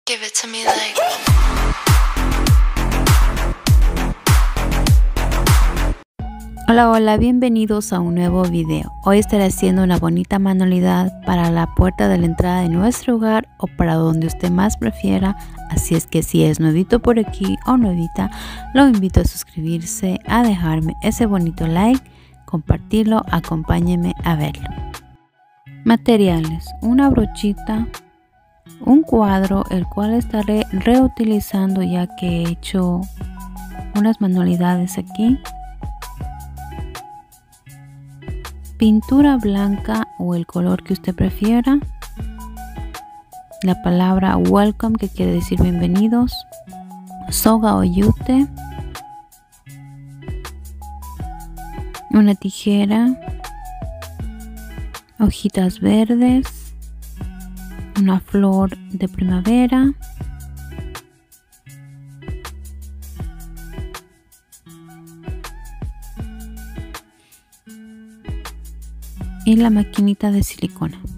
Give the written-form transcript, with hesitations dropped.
Give it to me like. Hola, bienvenidos a un nuevo video. Hoy estaré haciendo una bonita manualidad para la puerta de la entrada de nuestro hogar o para donde usted más prefiera. Así es que si es nuevito por aquí o nuevita, lo invito a suscribirse, a dejarme ese bonito like, compartirlo, acompáñenme a verlo. Materiales: una brochita, un cuadro el cual estaré reutilizando ya que he hecho unas manualidades aquí, pintura blanca o el color que usted prefiera, la palabra welcome que quiere decir bienvenidos, soga o yute, una tijera, hojitas verdes, una flor de primavera, y la maquinita de silicona.